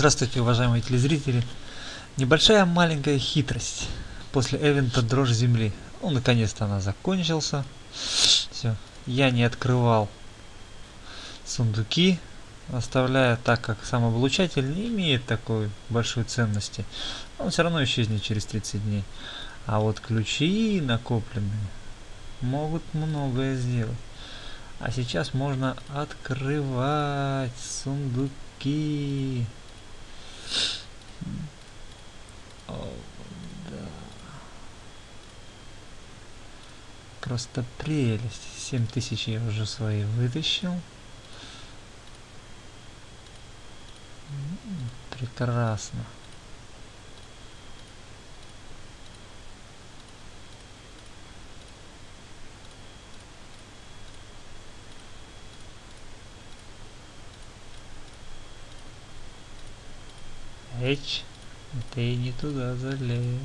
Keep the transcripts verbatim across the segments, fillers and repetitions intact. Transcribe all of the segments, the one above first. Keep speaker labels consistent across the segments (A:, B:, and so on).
A: Здравствуйте, уважаемые телезрители. Небольшая маленькая хитрость. После эвента «Дрожь земли». Ну, наконец-то она закончился. Все. Я не открывал сундуки, оставляя, так как сам облучатель не имеет такой большой ценности. Он все равно исчезнет через тридцать дней. А вот ключи накопленные могут многое сделать. А сейчас можно открывать сундуки. О, да. Просто прелесть. семь тысяч я уже свои вытащил. Прекрасно. Эч, ты не туда залез.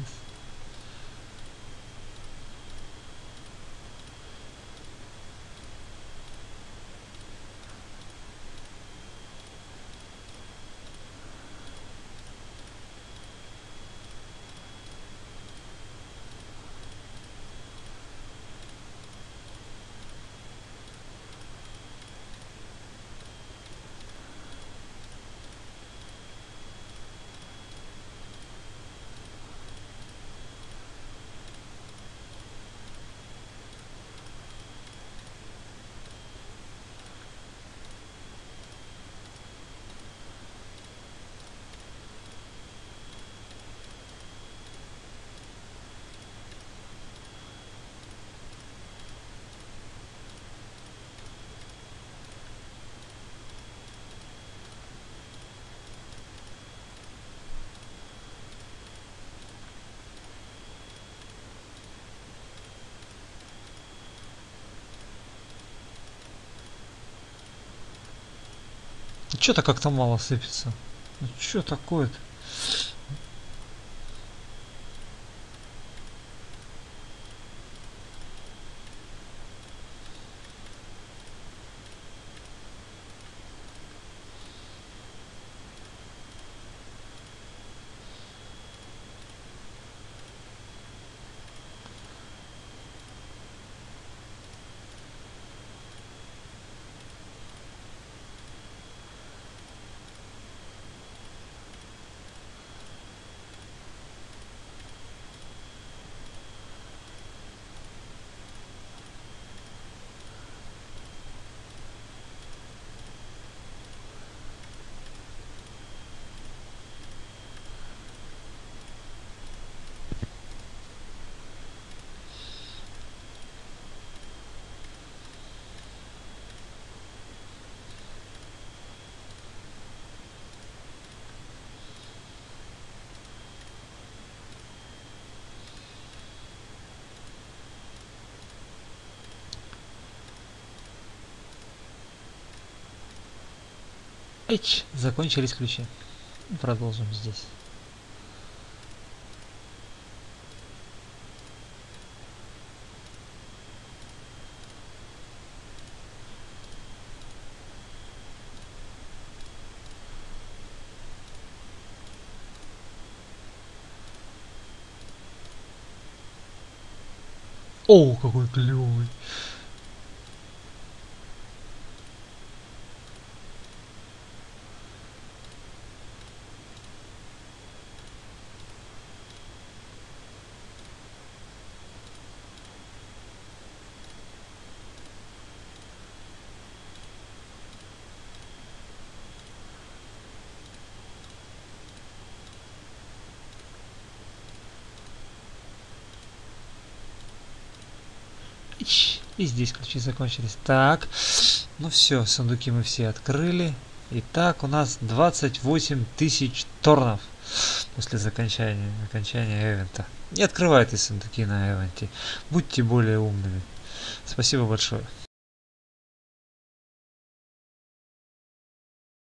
A: Что-то как-то мало сыпется. Ну что такое-то? Эч, закончились ключи. Продолжим здесь. О, какой клевый. И здесь ключи закончились. Так, ну все, сундуки мы все открыли. Итак, у нас двадцать восемь тысяч торнов после окончания, окончания эвента. Не открывайте сундуки на эвенте. Будьте более умными. Спасибо большое.